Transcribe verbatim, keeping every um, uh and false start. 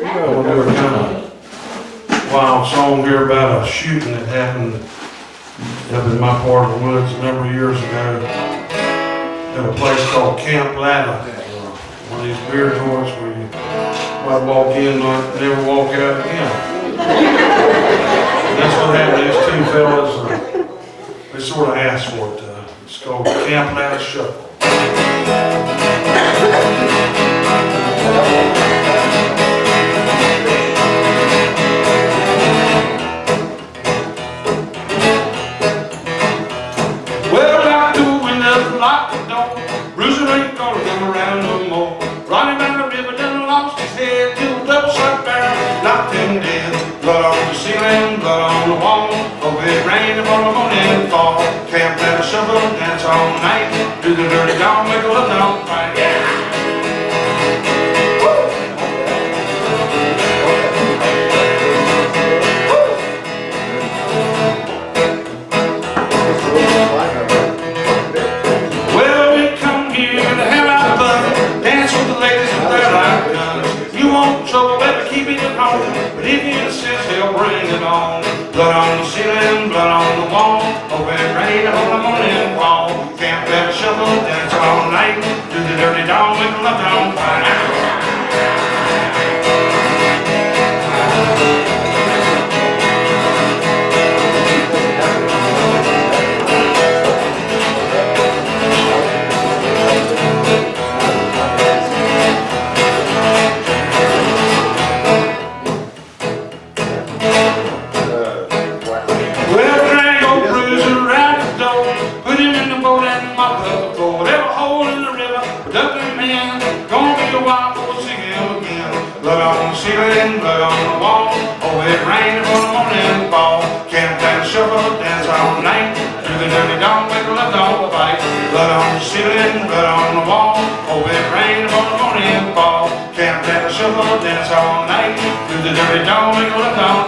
We'll do a kind of wild song here about a shooting that happened up in my part of the woods a number of years ago at a place called Camp Latta. One of these beer joints where you might walk in and never walk out again. And that's what happened to these two fellas. Uh, they sort of asked for it. Uh, it's called Camp Latta Shuffle. Lock the door, Bruiser ain't gonna come around no more. Ronnie down the river done lost his head to a double shot barrel, knocked him dead. Blood on the ceiling, blood on the wall. Oh, it rained upon the morning fall. Camp Latta Shuffle, dance all night. Do the dirty dog, make a love dog fight. Yeah! But if he insists, he'll bring it on. Blood on the ceiling, blood on the wall. Oh, it rained on the morning fall. Camp Latta Shuffle, dance all night. Do the dirty dog, make a love dog fight. Blood on the ceiling, blood on the wall. Oh, it rained upon the morning fall. Camp Latta Shuffle, dance all night. Do the dirty dog, make a love dog fight. Blood on the ceiling, blood on the wall. Oh, it rained upon the morning fall. Camp Latta Shuffle, dance all night. Do the dirty dog, make a love dog